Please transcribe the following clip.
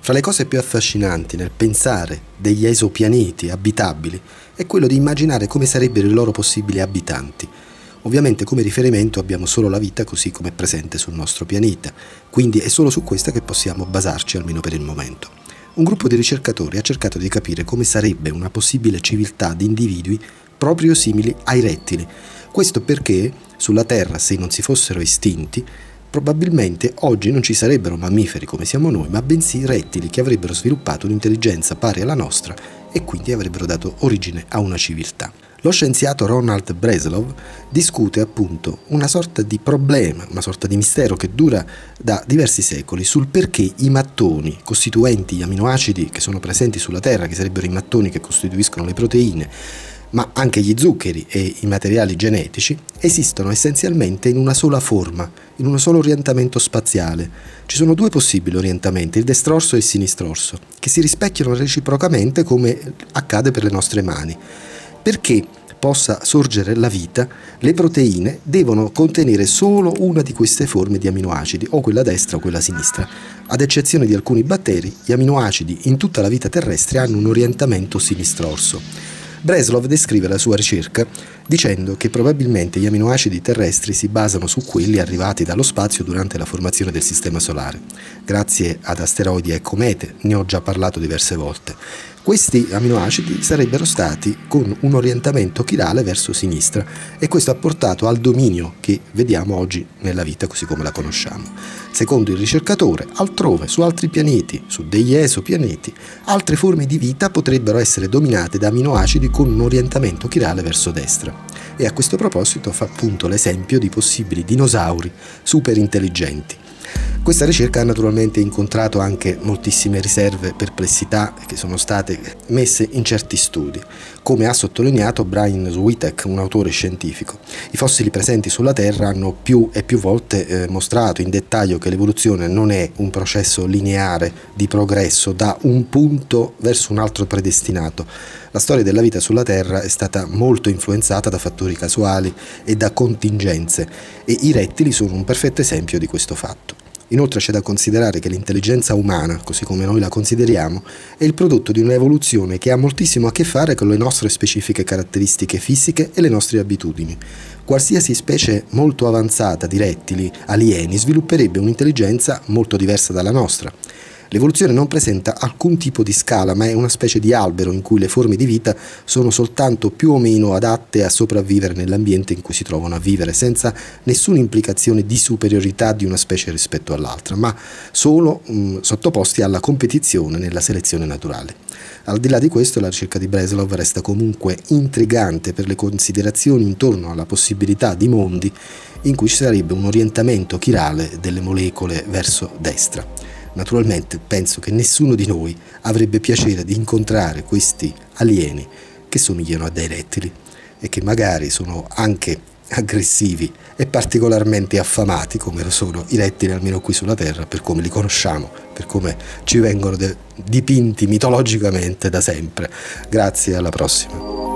Fra le cose più affascinanti nel pensare degli esopianeti abitabili è quello di immaginare come sarebbero i loro possibili abitanti. Ovviamente come riferimento abbiamo solo la vita così come è presente sul nostro pianeta, quindi è solo su questa che possiamo basarci almeno per il momento. Un gruppo di ricercatori ha cercato di capire come sarebbe una possibile civiltà di individui proprio simili ai rettili. Questo perché sulla Terra, se non si fossero estinti, probabilmente oggi non ci sarebbero mammiferi come siamo noi, ma bensì rettili che avrebbero sviluppato un'intelligenza pari alla nostra e quindi avrebbero dato origine a una civiltà. Lo scienziato Ronald Breslov discute appunto una sorta di problema, una sorta di mistero che dura da diversi secoli sul perché i mattoni costituenti gli aminoacidi che sono presenti sulla Terra, che sarebbero i mattoni che costituiscono le proteine, ma anche gli zuccheri e i materiali genetici, esistono essenzialmente in una sola forma, in un solo orientamento spaziale. Ci sono due possibili orientamenti, il destrorso e il sinistrorso, che si rispecchiano reciprocamente come accade per le nostre mani. Perché possa sorgere la vita, le proteine devono contenere solo una di queste forme di aminoacidi, o quella destra o quella sinistra. Ad eccezione di alcuni batteri, gli aminoacidi in tutta la vita terrestre hanno un orientamento sinistrorso. Breslov descrive la sua ricerca dicendo che probabilmente gli aminoacidi terrestri si basano su quelli arrivati dallo spazio durante la formazione del Sistema Solare, grazie ad asteroidi e comete, ne ho già parlato diverse volte. Questi aminoacidi sarebbero stati con un orientamento chirale verso sinistra e questo ha portato al dominio che vediamo oggi nella vita così come la conosciamo. Secondo il ricercatore, altrove, su altri pianeti, su degli esopianeti, altre forme di vita potrebbero essere dominate da aminoacidi con un orientamento chirale verso destra. E a questo proposito fa appunto l'esempio di possibili dinosauri super intelligenti. Questa ricerca ha naturalmente incontrato anche moltissime riserve, perplessità che sono state messe in certi studi, come ha sottolineato Brian Switek, un autore scientifico. I fossili presenti sulla Terra hanno più e più volte mostrato in dettaglio che l'evoluzione non è un processo lineare di progresso da un punto verso un altro predestinato. La storia della vita sulla Terra è stata molto influenzata da fattori casuali e da contingenze e i rettili sono un perfetto esempio di questo fatto. Inoltre c'è da considerare che l'intelligenza umana, così come noi la consideriamo, è il prodotto di un'evoluzione che ha moltissimo a che fare con le nostre specifiche caratteristiche fisiche e le nostre abitudini. Qualsiasi specie molto avanzata di rettili, alieni, svilupperebbe un'intelligenza molto diversa dalla nostra. L'evoluzione non presenta alcun tipo di scala, ma è una specie di albero in cui le forme di vita sono soltanto più o meno adatte a sopravvivere nell'ambiente in cui si trovano a vivere, senza nessuna implicazione di superiorità di una specie rispetto all'altra, ma solo sottoposti alla competizione nella selezione naturale. Al di là di questo, la ricerca di Breslov resta comunque intrigante per le considerazioni intorno alla possibilità di mondi in cui ci sarebbe un orientamento chirale delle molecole verso destra. Naturalmente penso che nessuno di noi avrebbe piacere di incontrare questi alieni che somigliano a dei rettili e che magari sono anche aggressivi e particolarmente affamati come lo sono i rettili, almeno qui sulla Terra, per come li conosciamo, per come ci vengono dipinti mitologicamente da sempre. Grazie, alla prossima.